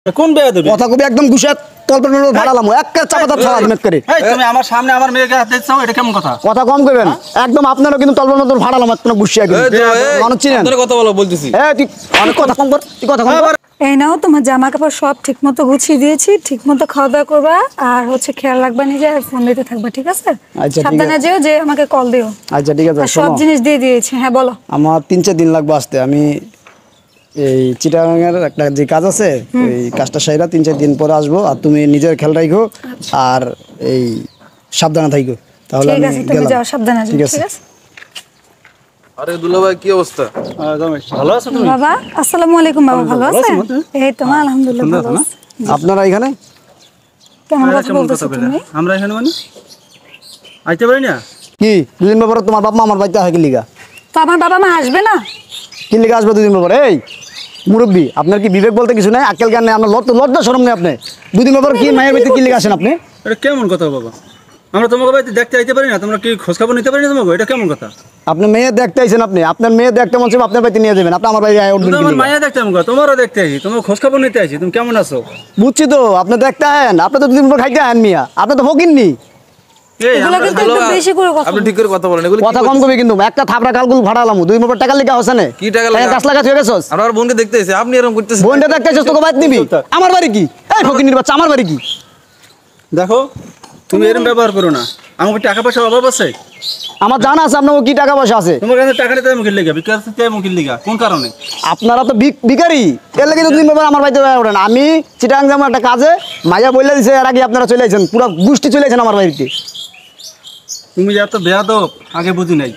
কোন বেয়াদবি কথা কবি একদম গুছিয়ে তলপের ভাড়ালাম একটা চাপাতা খাওয়া দিন করে। তুমি আমার সামনে আমার মেয়েকে হাত দিচ্ছ, এটা কেমন কথা? কথা কম কইবেন একদম। আপনারও কিন্তু তলপের মতো ভাড়ালাম একটা গুছিয়ে মানুষ চিনেন কথা বলো বলতেছি। তুই অনেক কথা কম কর, তুই কথা কম কর। এই নাও তোমার জামা কাপড় সব ঠিক মতো গুছিয়ে দিয়েছি, ঠিক মতো খাওয়া দাওয়া করবা আর খেয়াল রাখবা নিজে, আর ফোন দিতে থাকবা, ঠিক আছে? সাবধানে যেও, যে আমাকে কল দিও। আচ্ছা ঠিক আছে। সব জিনিস দিয়ে দিয়েছি। হ্যাঁ বলো। আমার 3-4 দিন লাগবে আসতে। আমি এই চিটাগাঙের একটা যে কাজ আছে ওই কাজটা সাইরা 3-4 দিন পরে আসবো। আর তুমি নিজের খেয়াল রাখো আর এই সাবধানে থাকো। তাহলে ঠিক আমি আছে, তুমি যাও সাবধানে যাও। ঠিক ঠিক আছে। আছে। আরে দুলা ভাই কি অবস্থা? ভালো আছো তুমি? বাবা আসসালামু আলাইকুম। বাবা ভালো আছেন? এই তো আলহামদুলিল্লাহ ভালো আছি। আপনারা এখানে কেমন কথা বলতেছো তুমি? আমরা এখানে মানে আইতে পারি না কি দুদিন পরে তোমার বাপ মা আমার বাড়িতে হয় কি লিগা? তো আমার বাবা মা আসবে না? কি লিগা আসবে 2 দিন পরে? এই মুরব্বী, আপনার কি বিবেক বলতে কিছু নাই? আক্কেল জ্ঞান নেই আপনার? লজ্জা শরম নেই আপনি? 2 দিন পর কি মায়ের বাড়িতে কি লিগা আসেন আপনি? এটা কেমন কথা বাবা? আমরা তোমাকে বাড়িতে দেখতে আইতে পারি না? তোমরা কি খোঁজ খবর নিতে পারি না তোমাকে? এটা কেমন কথা? আপনি মেয়ে দেখতে আইছেন, আপনি আপনার মেয়ে দেখতে মন চাইবে আপনার বাড়িতে নিয়ে যাবেন, আপনি আমার বাড়ি আয় উঠবেন কি আমার লিগা? মায়া দেখতে এমন কথা, তোমারও দেখতে আইছি, তোমার খোঁজ খবর নিতে আইছি, তুমি কেমন আছো? বুঝছি তো, আপনি দেখতে আহেন, আপনি তো 2 দিন পর খাইতে আহেন মিয়া, আপনি তো ফকিননি। এই এগুলো কিন্তু একটু বেশি করে কথা আপনি ঠিক করে কথা বলেন। এগুলো কথা কম কবি কিন্তু একটা থাপড়া কালগুল ভাড়ালাম 2 দিন পর টাকা লিগা হচ্ছে না। কি টাকা লাগা? গাছ লাগা থুয়ে গেছস? আমার বোনকে দেখতে এসে আপনি এরকম করতেছেন। বোনটা দেখতে আইছস তোকে বাইত নিবি? আমার বাড়ি কি? এই ফকিনির বাচ্চা আমার বাড়ি কি? দেখো তুমি এরকম ব্যবহার করো না। আমাকে টাকা পয়সা অভাব আছে? আমার জানা আছে আপনার কি টাকা পয়সা আছে। তোমার কাছে টাকা নিতে মুখির লিগা, বিকাশ দিতে মুখির লিগা, কোন কারণে? আপনারা তো ভিখারি, এর লাগি তো 2 দিন পর আমার বাড়িতে ওঠেন। আমি চিটাগাং যাবো একটা কাজে, মাইয়া বইলা দিছে, এর আগে আপনারা চলে আইছেন, পুরো গোষ্ঠী চলে আইছেন আমার বাড়িতে। তুমি যে এত বেয়াদব আগে বুঝি নাই।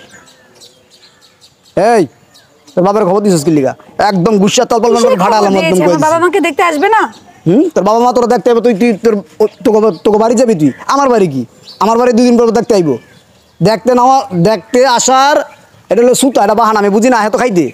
এই তোর বাবার খবর দিছিস কি লিগা? একদম গুছিয়ে তলপল ভাড়ালাম একদম কই আমার বাবা মাকে দেখতে আসবে না? তোর বাবা মা তোরা দেখতে আইবো, তুই তোকে বাড়ি যাবি? তুই আমার বাড়ি কি? আমার বাড়ি 2 দিন পর দেখতে আইবো। দেখতে আসার এটা হলো সুতা, এটা বাহানা, আমি বুঝি না। এত খাইতে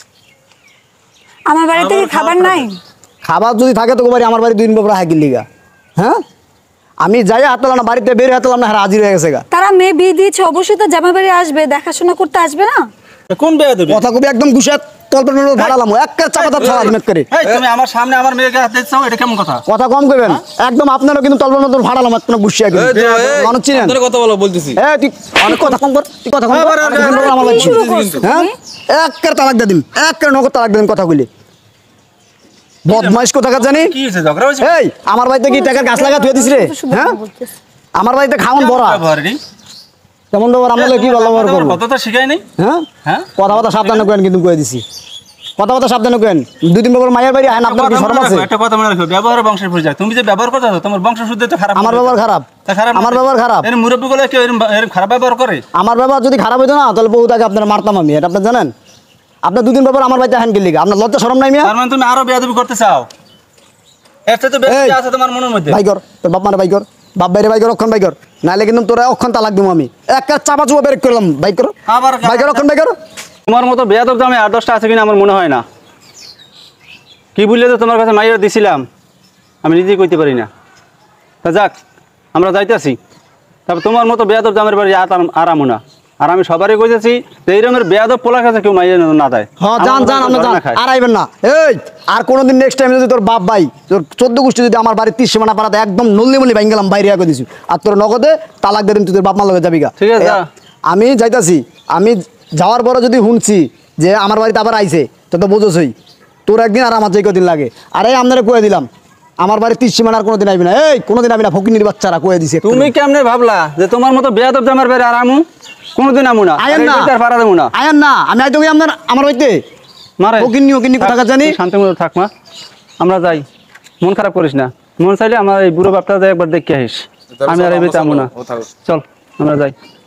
আমার বাড়িতে কি খাবার নাই? খাবার যদি থাকে তোকে বাড়ি আমার বাড়ি 2 দিন পর হাইকির লিগা? হ্যাঁ আমি যাই হাতলাম না, বাড়িতে বের হাতলাম না, হাজির হয়ে গেছে গা। তারা মেয়ে বিয়ে দিয়েছে, অবশ্যই তো জামাই বাড়ি আসবে, দেখাশোনা করতে আসবে না? কোন বেয়াদবি? কথা কবি একদম গুছিয়ে তলপের ভাড়ালাম একটা চাপাতা খাওয়া দিন করে। তুমি আমার সামনে আমার মেয়েকে হাত দিচ্ছ, এটা কেমন কথা? কথা কম কইবেন একদম। আপনারও কিন্তু তলপের মতো ভাড়ালাম একটা গুছিয়ে মানুষ চিনেন। কথা বলো বলতেছি। তুই অনেক কথা কম কর, তুই কথা কম কর। আমার বাড়ি শুরু করছো হ্যাঁ তুমি? একটা তালাক দিয়ে দিন, একটা নগদ তালাক দিন কথা কইলে। বদমাইশ কোথাকার জানি। কি হয়েছে, ঝগড়া হয়েছে? এই আমার বাড়িতে কি টাকার গাছ লাগা থুয়ে দিস রে? হ্যাঁ আমার বাড়িতে খাওয়ান বড়া ব্যবহারই কেমন ব্যবহার? আমরা কি ভালো ব্যবহার করবো? কথা তো শিখাই নাই। হ্যাঁ হ্যাঁ কথা সাবধানে কেন, কিন্তু কয়ে দিছি কথা সাবধানে কেন। 2 দিন পর মায়ের বাড়ি আহেন, আপনার কি শরম আছে? একটা কথা মনে রাখো, ব্যবহার বংশের পরিচয়। তুমি যে ব্যবহার করছো তোমার বংশ শুদ্ধ তো খারাপ। আমার ব্যবহার খারাপ? আমার ব্যবহার খারাপ? এর মুরব্বী গুলো কেউ এরকম খারাপ ব্যবহার করে? আমার ব্যবহার যদি খারাপ হইতো না তাহলে বহুত আগে আপনারা মারতাম আমি, এটা আপনি জানেন? আপনার 2 দিন পর আমার বাড়িতে আহেন কি লিগা? আপনার লজ্জা শরম নাই মিয়া? তার মানে তুমি আরো বেয়াদবি করতে চাও? এর তো বেশি আছে তোমার মনের মধ্যে। ভাই কর তোর বাপ মারে, ভাই কর, বাপ বাইরে ভাই কর, অক্ষণ ভাই কর, নাহলে কিন্তু তোরা অক্ষণ তালাক দিব আমি। একটা চাপা চুপা বের করলাম, ভাই কর, আবার ভাই কর, অক্ষণ ভাই কর। তোমার মতো বেয়াদব তো আমি 8-10টা আছে কিনা আমার মনে হয় না। কি বললে তো তোমার কাছে মাইয়া দিছিলাম, আমি নিজেই কইতে পারি না। তা যাক, আমরা যাইতেছি। তারপর তোমার মতো বেয়াদব জামের বাড়ি আরামও না। আর আমি সবারই কইতেছি যে এই রকমের বেয়াদব পোলার কাছে কেউ মাইয়া না দেয়। হ্যাঁ জান আপনি জান, আর আইবেন না। এই আর কোনোদিন নেক্সট টাইম যদি তোর বাপ ভাই তোর 14 গোষ্ঠী যদি আমার বাড়ির 30 সীমানা পাড়াতে একদম নল্লিমলি ভাঙ গেলাম, বাইরে আগে দিছি, আর তোর নগদে তালাক দিয়ে দিন, তুই তোর বাপ মা লগে যাবি গা। ঠিক আছে, যা। আমি যাইতাছি। আমি যাওয়ার পরে যদি শুনছি যে আমার বাড়িতে আবার আইছে, তো বোঝোসই তোর একদিন আর আমার যে কদিন লাগে। আর এই আপনারা কয়ে দিলাম আমার বাড়ির 30 সীমানা আর কোনোদিন আইবি না। এই কোনোদিন আইবি না, ফকিনির বাচ্চারা কয়ে দিছে। তুমি কেমনে ভাবলা যে তোমার মতো বেয়াদব জামের বাড়ি আরামু? কোনোদিন আমু না, আয়েন না, পারা দেবো না। আয়েন না, আমি আইতে আপনার আমার বাড়িতে মারে ফকিনি কোথাকার জানি। শান্তি মতো থাক মা, আমরা যাই। মন খারাপ করিস না। মন চাইলে আমার এই বুড়ো বাপটা একবার দেখে আসিস। আমি আর এই বেতে আমু না। চল আমরা যাই।